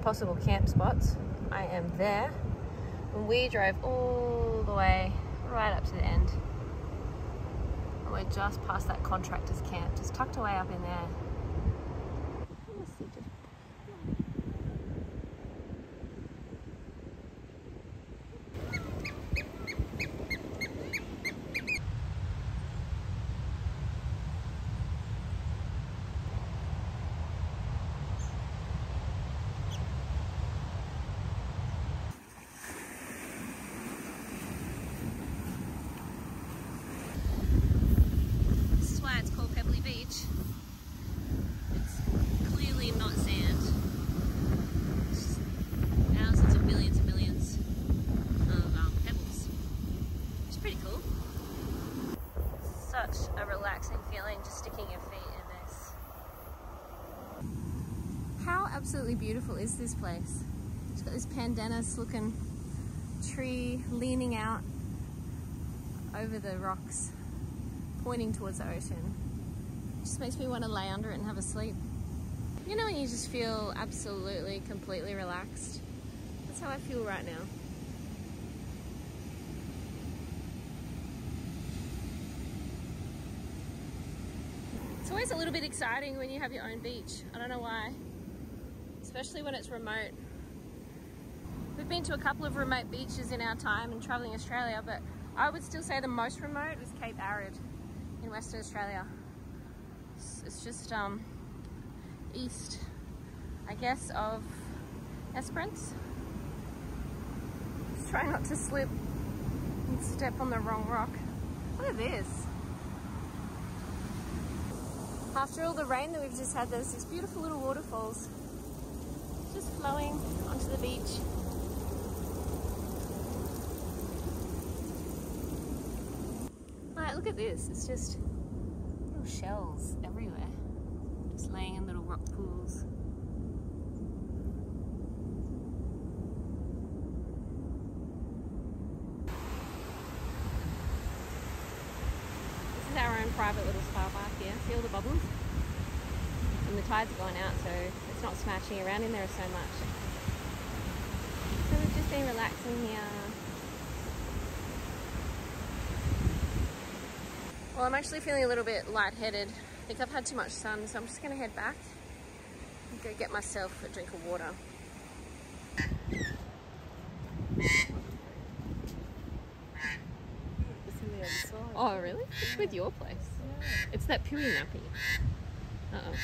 possible camp spots. I am there. And we drove all the way right up to the end. And we're just past that contractor's camp, just tucked away up in there. Pebbly Beach. It's clearly not sand. It's just thousands of millions and millions of pebbles. It's pretty cool. Such a relaxing feeling just sticking your feet in this. How absolutely beautiful is this place? It's got this pandanus looking tree leaning out over the rocks, pointing towards the ocean. Just makes me want to lay under it and have a sleep. You know when you just feel absolutely, completely relaxed? That's how I feel right now. It's always a little bit exciting when you have your own beach. I don't know why. Especially when it's remote. We've been to a couple of remote beaches in our time and travelling Australia, but I would still say the most remote was Cape Arid in Western Australia. It's just east, I guess, of Esperance. Just try not to slip and step on the wrong rock. Look at this. After all the rain that we've just had, there's these beautiful little waterfalls just flowing onto the beach. Right, look at this. It's just little shells everywhere, just laying in little rock pools. This is our own private little spa park here. See all the bubbles? And the tides are going out, so it's not smashing around in there so much. So we've just been relaxing here. Well, I'm actually feeling a little bit lightheaded. I think I've had too much sun, so I'm just gonna head back and go get myself a drink of water. It's on the other side. Oh, really? Yeah. It's with your place. Yeah. It's that Pui nappy. Uh-oh.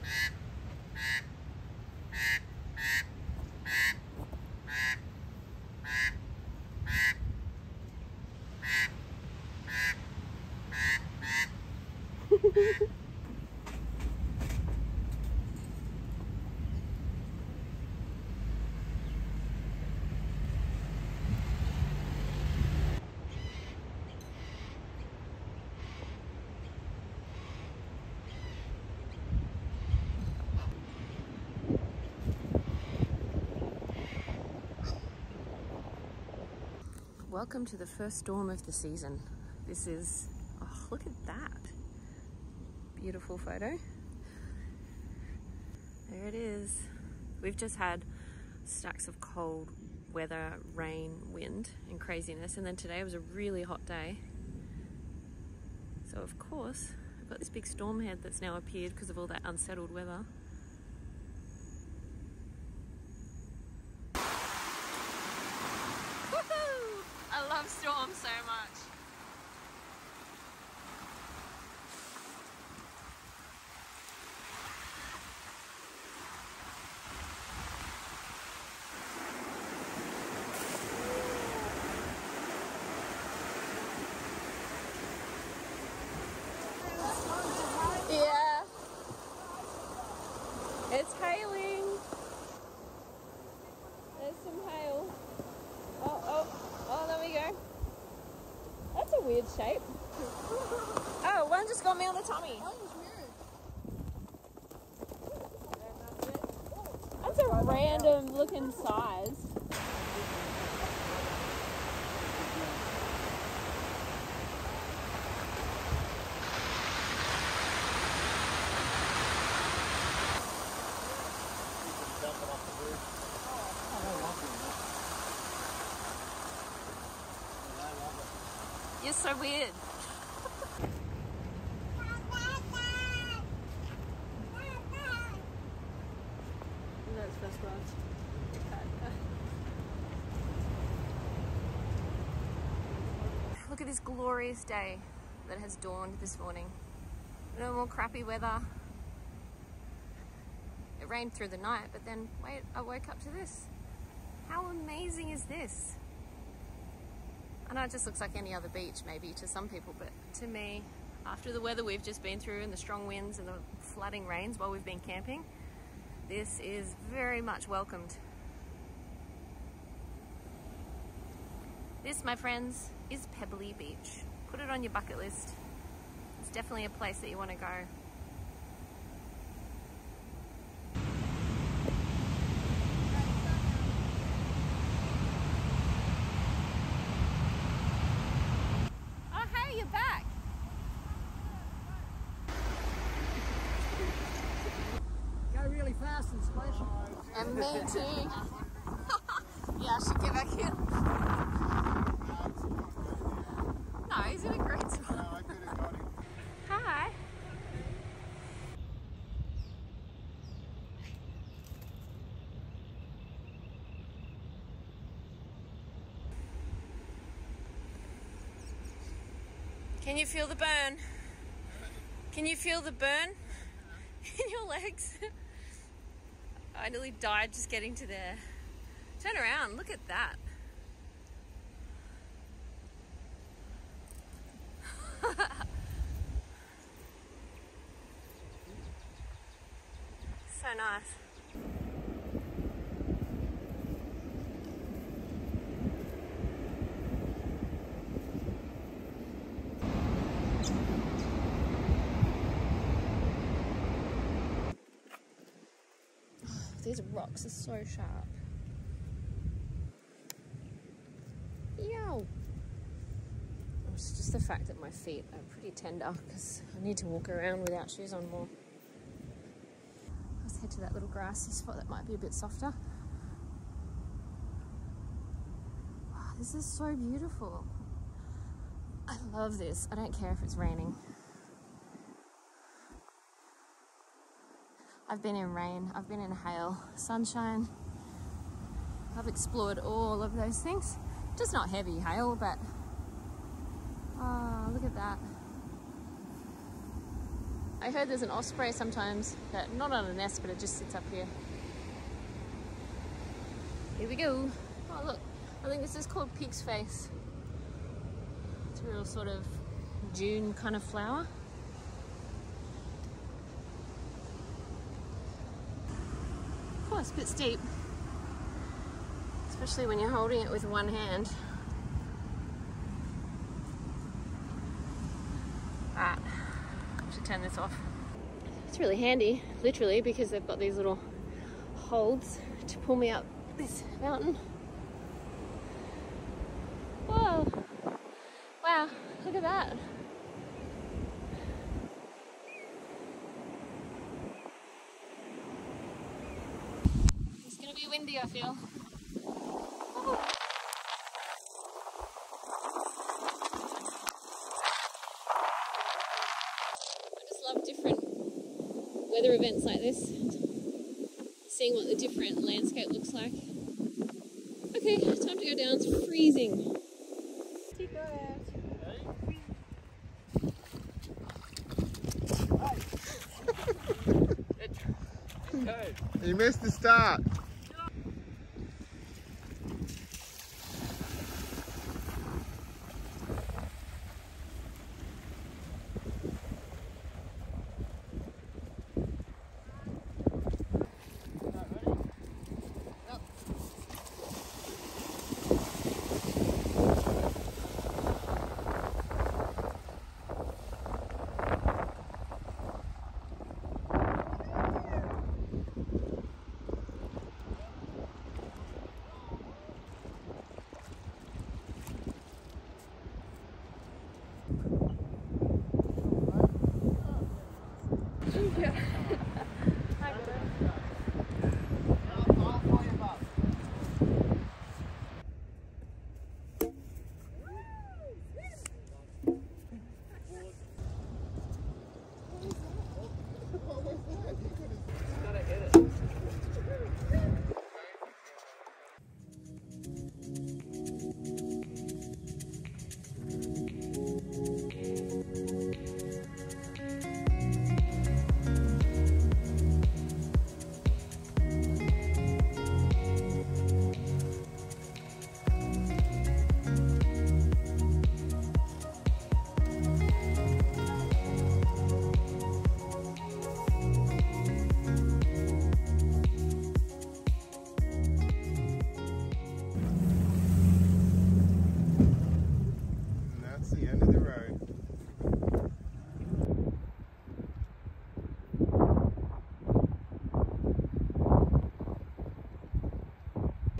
Welcome to the first storm of the season. This is, oh, look at that. Beautiful photo. There it is. We've just had stacks of cold weather, rain, wind and craziness, and then today was a really hot day. So of course, I've got this big storm head that's now appeared because of all that unsettled weather. I love storms so much. Yeah. It's hailing. There's some hail. Oh, there we go. That's a weird shape. Oh, one just got me on the tummy. That's a random looking size. Jumping off the roof. You're so weird. That's first class. Look at this glorious day that has dawned this morning. No more crappy weather. It rained through the night, but then wait, I woke up to this. How amazing is this? I know it just looks like any other beach maybe to some people, but to me, after the weather we've just been through and the strong winds and the flooding rains while we've been camping, this is very much welcomed. This, my friends, is Pebbly Beach. Put it on your bucket list. It's definitely a place that you want to go. Fast and splash. And me too. Yeah, I should get back in. No, he's in a great spot. No, I could have got him. Hi. Can you feel the burn? Can you feel the burn in your legs? I nearly died just getting to there. Turn around, look at that. So nice. These rocks are so sharp. Yow! It's just the fact that my feet are pretty tender because I need to walk around without shoes on more. Let's head to that little grassy spot that might be a bit softer. Wow, this is so beautiful. I love this. I don't care if it's raining. I've been in rain, I've been in hail, sunshine. I've explored all of those things. Just not heavy hail, but oh, look at that. I heard there's an osprey sometimes, that not on a nest, but it just sits up here. Here we go. Oh look, I think this is called pig's face. It's a real sort of June kind of flower. Oh, it's a bit steep, especially when you're holding it with one hand. Right, I should turn this off. It's really handy, literally, because they've got these little holds to pull me up this mountain. Whoa! Wow, look at that. It's gonna be windy, I feel. Oh. I just love different weather events like this. Seeing what the different landscape looks like. Okay, time to go down. It's freezing. Go out. Hey. You missed the start.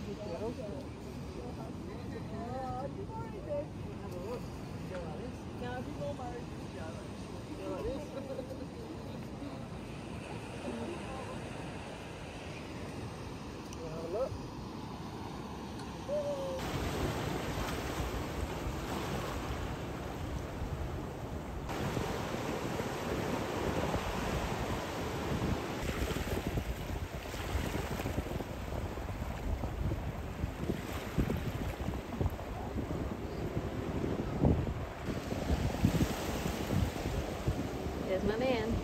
There's my man.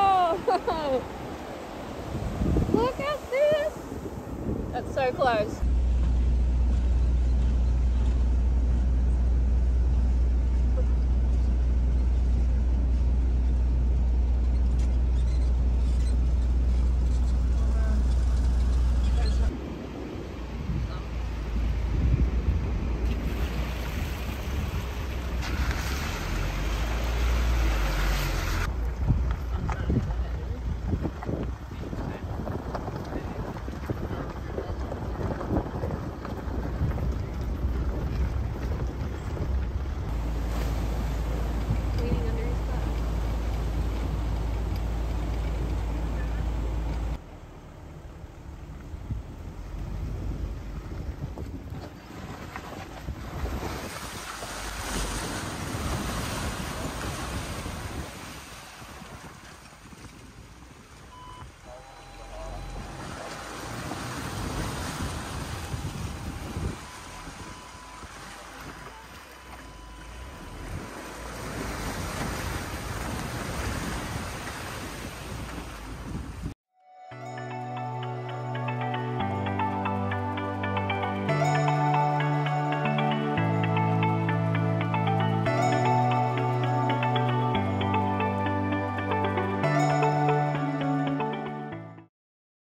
Look at this! That's so close.